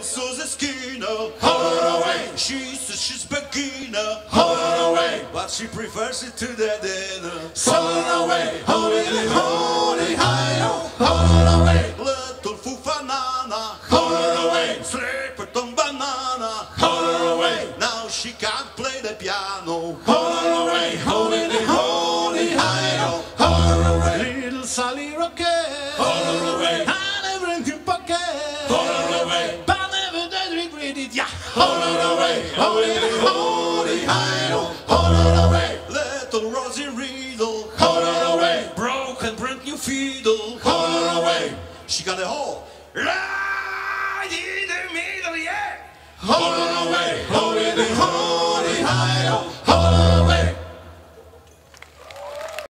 little Susie Skinner. Hold it away. She says she's beginner. Hold it away. But she prefers it to the dinner. Hold it away. Hold it, hold it high. Hold it away. Little Fufanana. Hold it away. Slipperton banana. Hold it away. Now she can't play the piano. Hold it away. Hold it high. Hold it away. Little Sally Rocket. Hold it away. I never in your pocket. Hold it away. But I never did regret it. Yeah. Hold it away. Hold it high. Hold it away. Little Rosie Riddle. Hold it away. Broken brand new fiddle. Hold it away. She got a hole right in the middle, yeah. Hold it away. Hold it